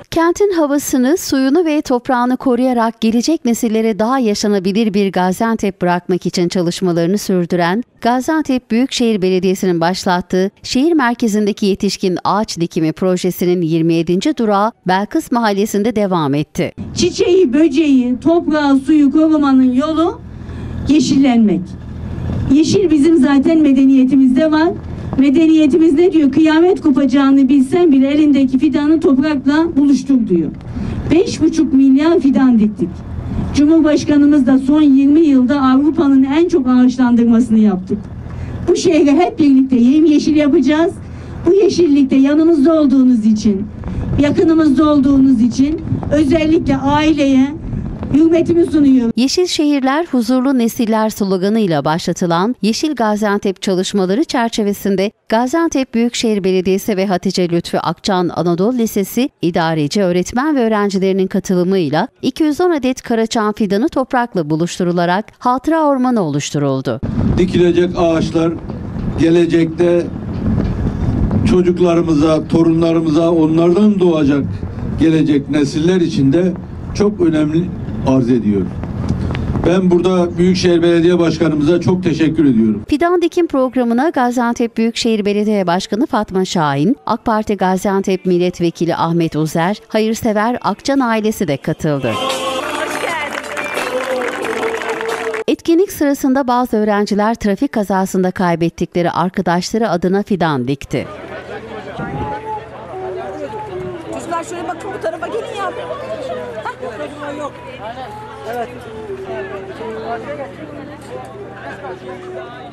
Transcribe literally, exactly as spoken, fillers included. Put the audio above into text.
Kentin havasını, suyunu ve toprağını koruyarak gelecek nesillere daha yaşanabilir bir Gaziantep bırakmak için çalışmalarını sürdüren Gaziantep Büyükşehir Belediyesi'nin başlattığı şehir merkezindeki yetişkin ağaç dikimi projesinin yirmi yedinci durağı Belkıs Mahallesi'nde devam etti. Çiçeği, böceği, toprağı, suyu korumanın yolu yeşillenmek. Yeşil bizim zaten medeniyetimizde var. Medeniyetimiz ne diyor? Kıyamet kopacağını bilsen bile elindeki fidanı toprakla buluştur diyor. Beş buçuk milyar fidan diktik. Cumhurbaşkanımız da son yirmi yılda Avrupa'nın en çok ağaçlandırmasını yaptık. Bu şehri hep birlikte yemyeşil yapacağız. Bu yeşillikte yanımızda olduğunuz için, yakınımızda olduğunuz için özellikle aileye hürmetimi sunuyorum. Yeşil Şehirler, Huzurlu Nesiller sloganıyla başlatılan Yeşil Gaziantep çalışmaları çerçevesinde Gaziantep Büyükşehir Belediyesi ve Hatice Lütfü Akçan Anadolu Lisesi idareci öğretmen ve öğrencilerinin katılımıyla iki yüz on adet karaçam fidanı toprakla buluşturularak hatıra ormanı oluşturuldu. Dikilecek ağaçlar gelecekte çocuklarımıza, torunlarımıza, onlardan doğacak gelecek nesiller için de çok önemli arz ediyor. Ben burada Büyükşehir Belediye Başkanımıza çok teşekkür ediyorum. Fidan dikim programına Gaziantep Büyükşehir Belediye Başkanı Fatma Şahin, AK Parti Gaziantep Milletvekili Ahmet Uzer, hayırsever Akçan ailesi de katıldı. Etkinlik sırasında bazı öğrenciler trafik kazasında kaybettikleri arkadaşları adına fidan dikti. Çocuklar şöyle bakın, bu tarafa gelin ya. Yok. Evet.